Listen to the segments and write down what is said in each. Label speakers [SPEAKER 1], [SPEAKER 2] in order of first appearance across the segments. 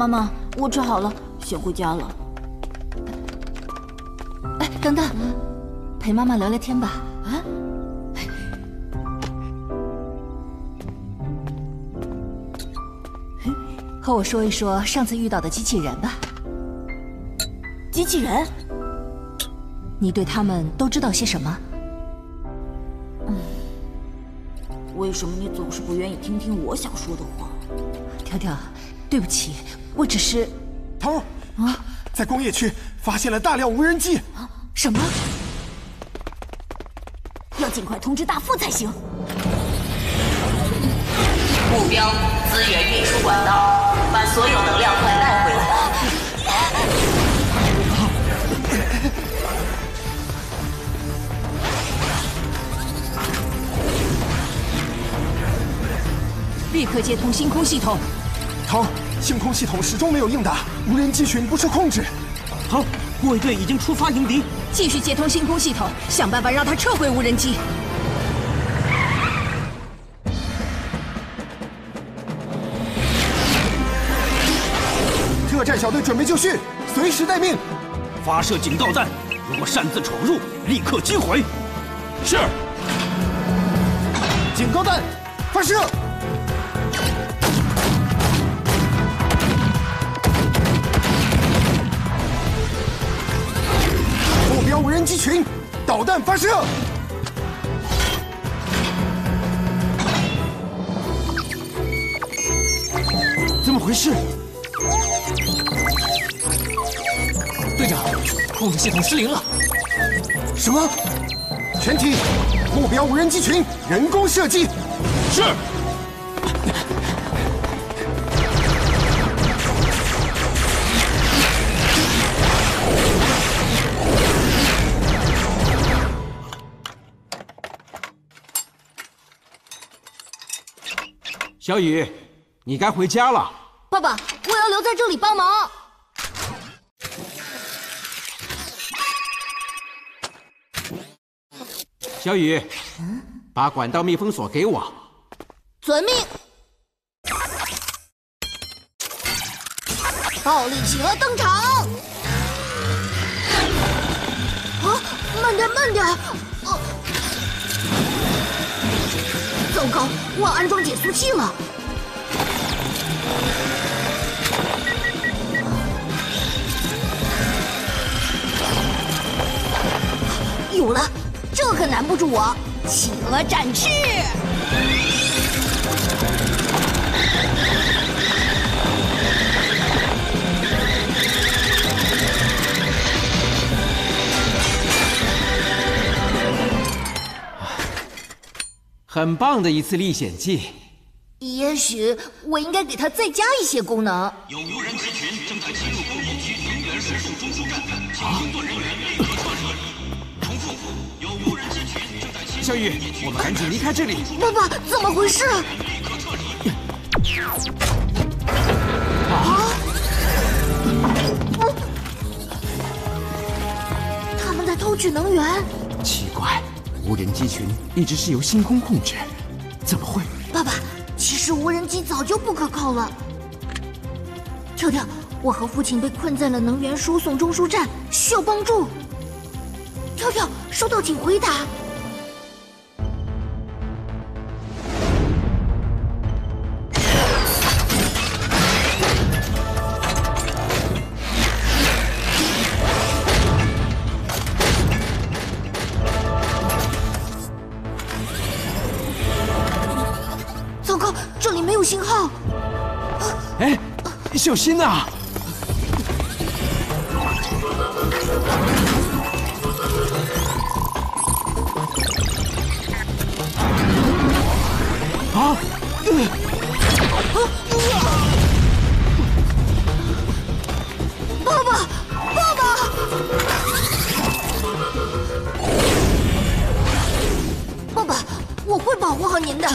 [SPEAKER 1] 妈妈，我治好了，先回家了。
[SPEAKER 2] 哎，等等，陪妈妈聊聊天吧。
[SPEAKER 1] 啊？
[SPEAKER 2] 和我说一说上次遇到的机器人吧。
[SPEAKER 1] 机器人？
[SPEAKER 2] 你对他们都知道些什么？
[SPEAKER 1] 为什么你总是不愿意听听我想说的话？
[SPEAKER 2] 条条，对不起，我只是……
[SPEAKER 3] 头啊，在工业区发现了大量无人机。
[SPEAKER 1] 啊？
[SPEAKER 2] 什么？
[SPEAKER 1] 要尽快通知大副才行。
[SPEAKER 4] 目标：资源运输管道，把所有能量快带回来。
[SPEAKER 2] 立刻接通星空系统。
[SPEAKER 3] 头，星空系统始终没有应答，无人机群不受控制。
[SPEAKER 5] 好，护卫队已经出发迎敌，
[SPEAKER 2] 继续接通星空系统，想办法让他撤回无人机。
[SPEAKER 3] 特战小队准备就绪，随时待命。
[SPEAKER 5] 发射警告弹，如果擅自闯入，立刻击毁。
[SPEAKER 3] 是。警告弹，发射。目标无人机群，导弹发射。
[SPEAKER 5] 怎么回事？
[SPEAKER 6] 队长，控制系统失灵了。
[SPEAKER 3] 什么？全体，目标无人机群人工射击。
[SPEAKER 5] 是。
[SPEAKER 6] 小雨，你该回家了。
[SPEAKER 1] 爸爸，我要留在这里帮忙。
[SPEAKER 6] 小雨，把管道密封锁给我。
[SPEAKER 1] 遵命。暴力企鹅登场！啊，慢点，慢点！糟糕，忘安装减速器了。有了，这可难不住我！企鹅展翅！
[SPEAKER 6] 很棒的一次历险记。
[SPEAKER 1] 也许我应该给它再加一些功能。
[SPEAKER 7] 有无人机群正在侵入工业区能源输送中枢站，请工作人员立刻撤离。重复，有无人机群正在侵入。
[SPEAKER 6] 小雨，我们赶紧离开这里。
[SPEAKER 1] 爸爸，怎么回事？
[SPEAKER 7] 立刻撤离。
[SPEAKER 1] 他们在偷取能源。
[SPEAKER 6] 奇怪，无人机群一直是由星空控制，怎么会？
[SPEAKER 1] 爸爸，其实无人机早就不可靠了。跳跳，我和父亲被困在了能源输送中枢站，需要帮助。跳跳，收到，请回答。糟糕，这里没有信号。
[SPEAKER 6] 哎，小心呐！啊！
[SPEAKER 1] 爸爸，爸爸！爸爸，我会保护好您的。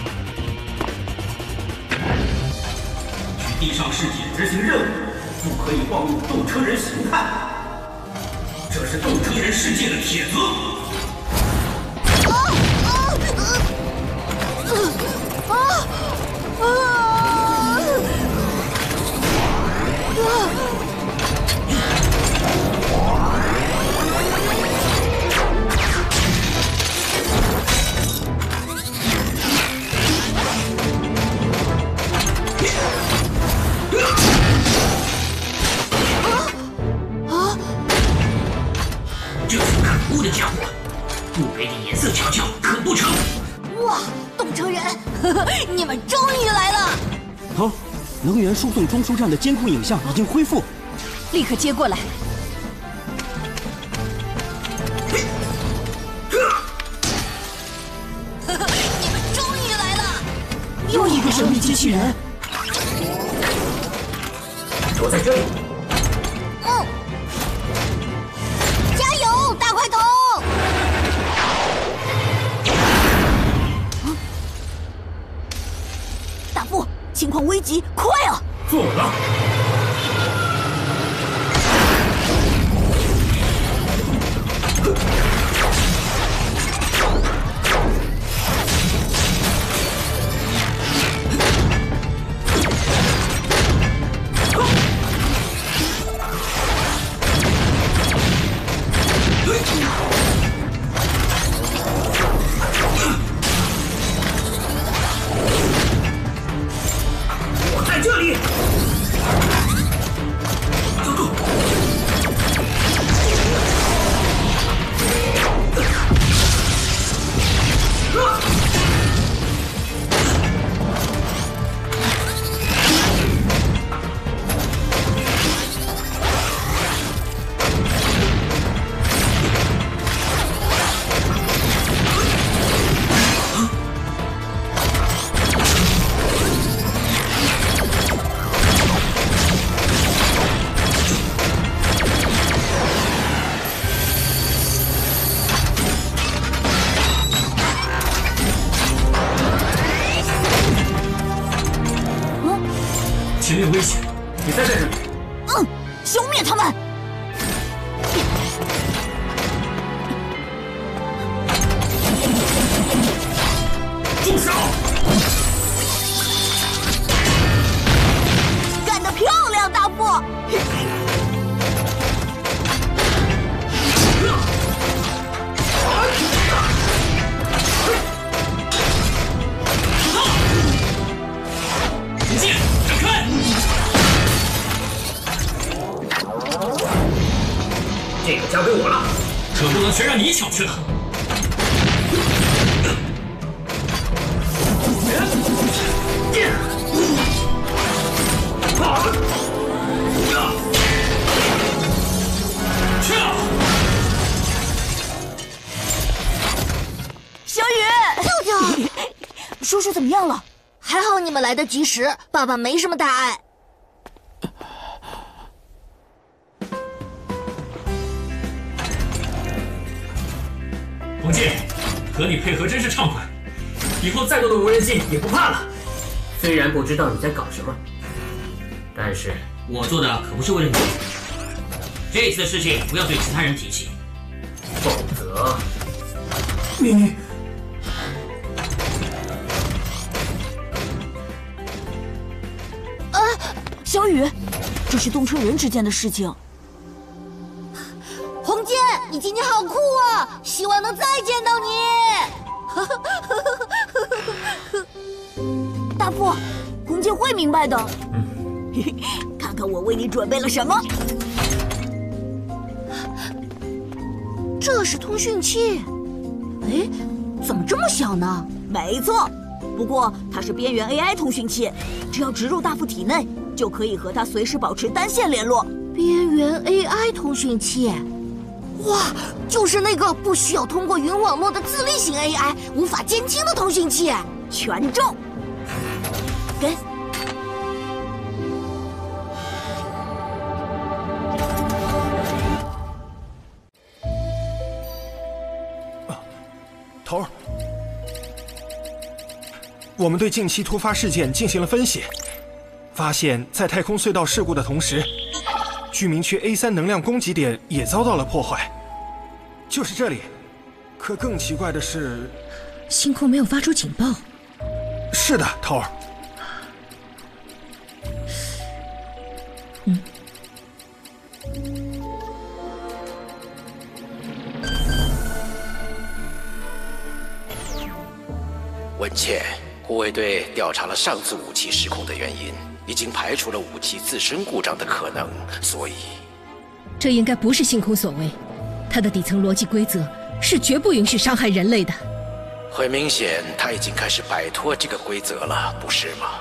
[SPEAKER 7] 地上世界执行任务，不可可以暴露动车人形态，这是动车人世界的铁则。这是可恶的家伙，不给点颜色瞧瞧，可不成？
[SPEAKER 1] 哇，动车人，你们终于来了！
[SPEAKER 6] 头，能源输送中枢站的监控影像已经恢复，
[SPEAKER 2] 立刻接过来。
[SPEAKER 1] 你们终于来了！
[SPEAKER 2] 又一个神秘机器人，
[SPEAKER 7] 躲在这里。
[SPEAKER 1] 加油，大块头！大副，情况危急，快啊！
[SPEAKER 7] 做了。我在这里。走住！前面危险，你待在这里。
[SPEAKER 1] 消灭他们！
[SPEAKER 7] 住手！
[SPEAKER 1] 干得漂亮，大副！
[SPEAKER 7] 前进，闪开！这个交给我了，可不能全让你抢去了。
[SPEAKER 1] 小雨，舅舅，叔叔怎么样了？还好你们来得及时，爸爸没什么大碍。
[SPEAKER 7] 红剑，和你配合真是畅快，以后再多的无人机也不怕了。虽然不知道你在搞什么，但是我做的可不是为了你。这次的事情不要对其他人提起，否则你。
[SPEAKER 1] 小雨，这是动车人之间的事情。红剑，你今天好酷啊！希望能再见到你。大副，红剑会明白的。看看我为你准备了什么。这是通讯器。哎，怎么这么小呢？没错，不过它是边缘 AI 通讯器，只要植入大副体内，就可以和他随时保持单线联络。边缘 AI 通讯器，哇，就是那个不需要通过云网络的自立型 AI， 无法监听的通讯器。全中，给。
[SPEAKER 3] 头儿，我们对近期突发事件进行了分析，发现，在太空隧道事故的同时， 居民区 A3能量供给点也遭到了破坏，就是这里。可更奇怪的是，
[SPEAKER 2] 星空没有发出警报。
[SPEAKER 3] 是的，头儿。
[SPEAKER 8] 文茜，护卫队调查了上次武器失控的原因，已经排除了武器自身故障的可能，所以
[SPEAKER 2] 这应该不是星空所为，它的底层逻辑规则是绝不允许伤害人类的。
[SPEAKER 8] 很明显，他已经开始摆脱这个规则了，不是吗？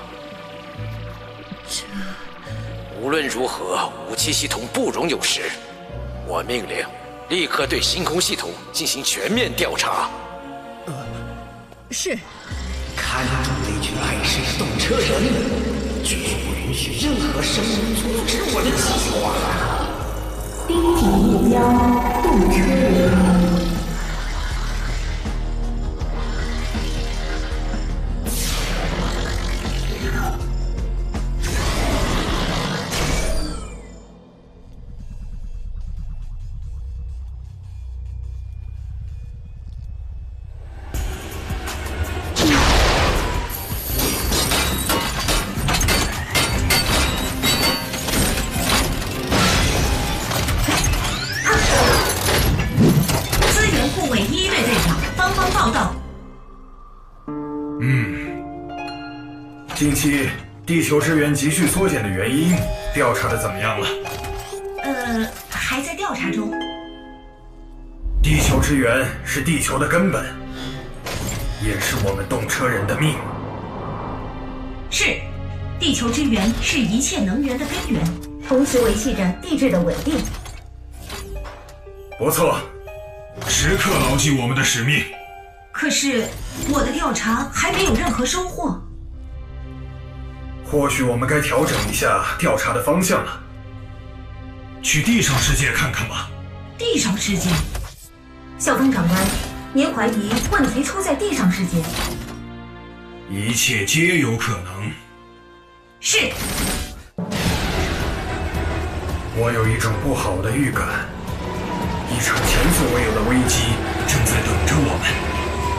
[SPEAKER 8] 无论如何，武器系统不容有失。我命令，立刻对星空系统进行全面调查。
[SPEAKER 2] 是。
[SPEAKER 9] 看住那群碍事的动车人，绝不允许任何生物阻止我的计划。
[SPEAKER 10] 盯紧目标，动车人。
[SPEAKER 11] 近期地球支援急剧缩减的原因调查的怎么样了？
[SPEAKER 12] 还在调查中。
[SPEAKER 11] 地球支援是地球的根本，也是我们动车人的命。
[SPEAKER 12] 是，地球支援是一切能源的根源，同时维系着地质的稳定。
[SPEAKER 11] 不错，时刻牢记我们的使命。
[SPEAKER 12] 可是我的调查还没有任何收获。
[SPEAKER 11] 或许我们该调整一下调查的方向了，去地上世界看看吧。
[SPEAKER 12] 地上世界？校方长官，您怀疑问题出在地上世界？
[SPEAKER 11] 一切皆有可能。
[SPEAKER 12] 是。
[SPEAKER 11] 我有一种不好的预感，一场前所未有的危机正在等着我们。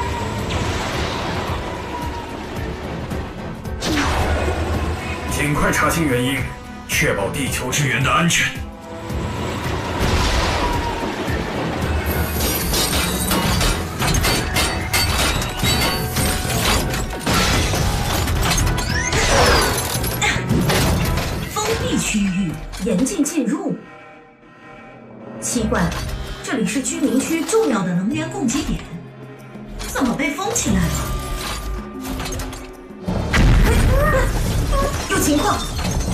[SPEAKER 11] 尽快查清原因，确保地球支援的安全。
[SPEAKER 12] 封闭区域，严禁进入。奇怪，这里是居民区重要的能源供给点，怎么被封起来了？有情况！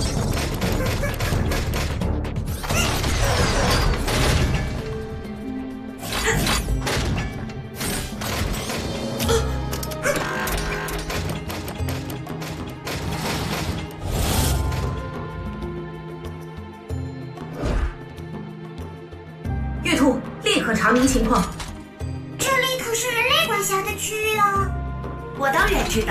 [SPEAKER 12] 月兔，立刻查明情况。
[SPEAKER 1] 这里可是人类管辖的区域哦。
[SPEAKER 12] 我当然知道。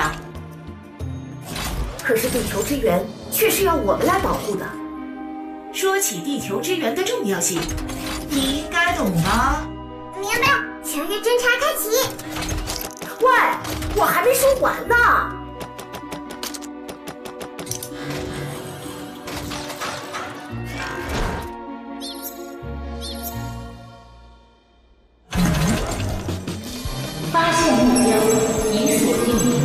[SPEAKER 12] 可是地球支援却是要我们来保护的。说起地球支援的重要性，你应该懂吧？
[SPEAKER 1] 明白。全员侦查开启。
[SPEAKER 12] 喂，我还没说完呢。
[SPEAKER 10] 发现目标，已锁定。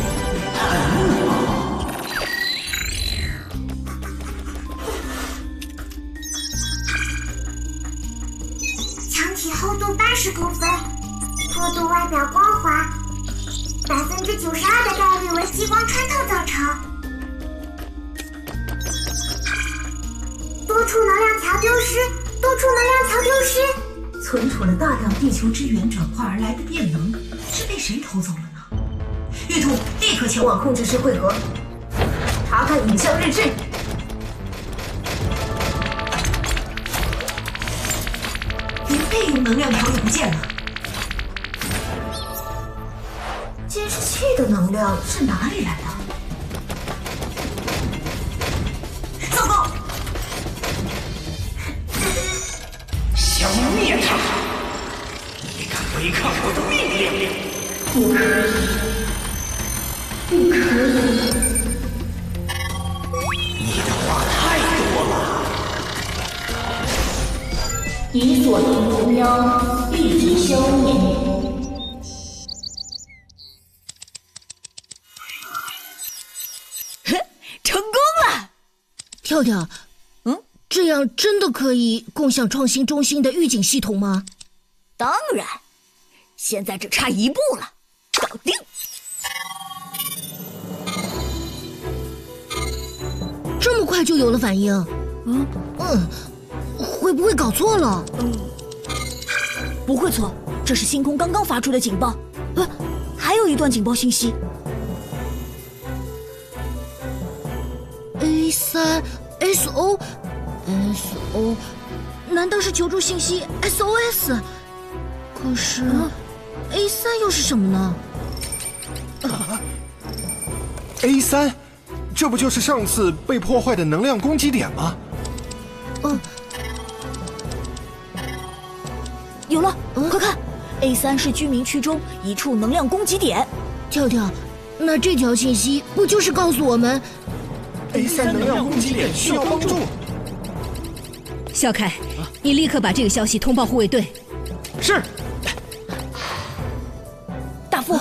[SPEAKER 1] 墙体厚度80公分，坡度外表光滑，92%的概率为激光穿透造成。多处能量桥丢失，多处能量桥丢失。
[SPEAKER 12] 存储了大量地球支援转化而来的电能，是被谁偷走了呢？玉兔，立刻前往控制室汇合，查看影像日志。连备用能量条也不见了。监视器的能量是哪里来的？糟糕！
[SPEAKER 9] 灭他！你敢违抗我的命令？
[SPEAKER 10] 不可以，不可以！
[SPEAKER 9] 你的话太多了。
[SPEAKER 10] 已锁定目标，立即消灭。
[SPEAKER 13] 成功了！
[SPEAKER 2] 跳跳，这样真的可以共享创新中心的预警系统吗？
[SPEAKER 13] 当然，现在只差一步了，搞定！
[SPEAKER 2] 这么快就有了反应？会不会搞错了？
[SPEAKER 13] 不会错，这是星空刚刚发出的警报。还有一段警报信息。
[SPEAKER 2] A3 SO， 难道是求助信息 SOS？ 可是A3又是什么呢
[SPEAKER 3] ？A3，这不就是上次被破坏的能量供给点吗？
[SPEAKER 13] 有了，快看 ，A3是居民区中一处能量供给点。
[SPEAKER 2] 跳跳，那这条信息不就是告诉我们
[SPEAKER 3] A3能量供给点需要帮助？
[SPEAKER 2] 小凯，你立刻把这个消息通报护卫队。
[SPEAKER 3] 是。
[SPEAKER 13] 大副，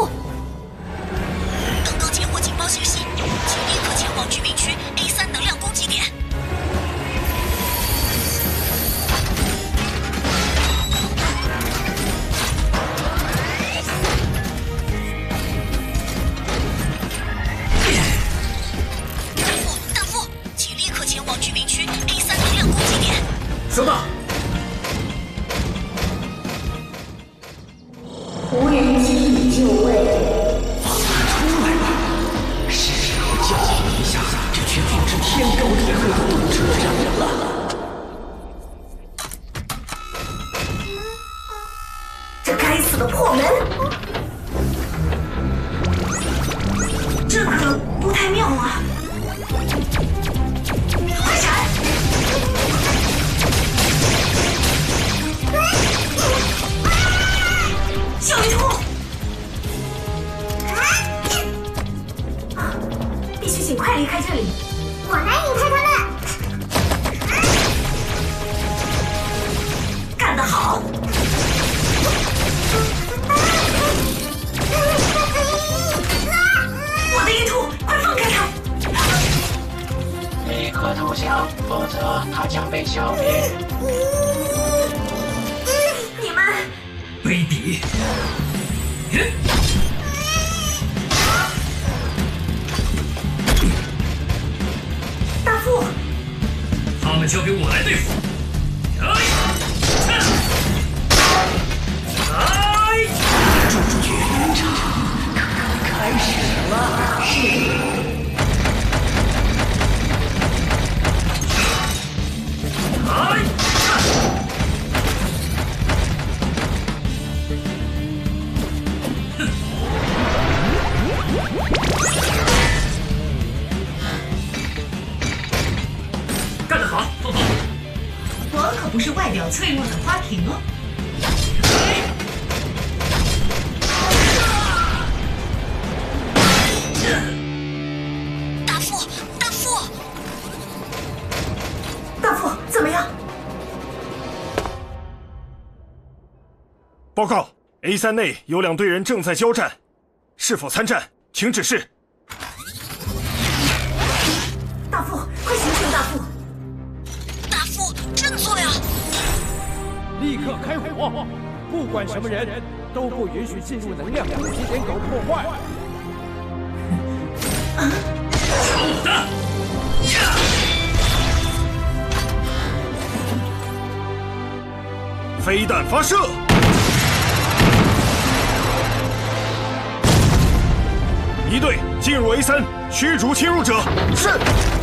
[SPEAKER 13] 刚刚接获警报信息，请立刻前往居民区 A3能量供给点。大副，请立刻前往居民区 A3能量供给点。
[SPEAKER 7] 收到。
[SPEAKER 10] 无人机已就位，
[SPEAKER 9] 放他出来吧！是时候教训一下这群复制天高地厚的动车人了。
[SPEAKER 12] 这该死的破门！这可不太妙啊！快闪！小鱼兔！必须尽快离开这里。
[SPEAKER 1] 我来引开他们。
[SPEAKER 12] 干得好！我的鱼兔，快放开他！
[SPEAKER 9] 立刻投降，否则他将被消灭。
[SPEAKER 12] 你们
[SPEAKER 7] 卑鄙！
[SPEAKER 12] 大副，
[SPEAKER 7] 他们交给我来对付。
[SPEAKER 9] 决战开始了。是。
[SPEAKER 7] 干得好，胖胖！
[SPEAKER 12] 我可不是外表脆弱的花瓶哦。大副，怎么样？
[SPEAKER 3] 报告 ，A3内有2队人正在交战，是否参战，请指示。
[SPEAKER 12] 大副，快醒醒！大副，
[SPEAKER 13] 大副，振作呀！
[SPEAKER 14] 立刻开火！不管什么人，都不允许进入能量供给点搞破坏。
[SPEAKER 3] 飞弹发射！一队进入 A3，驱逐侵入者。是。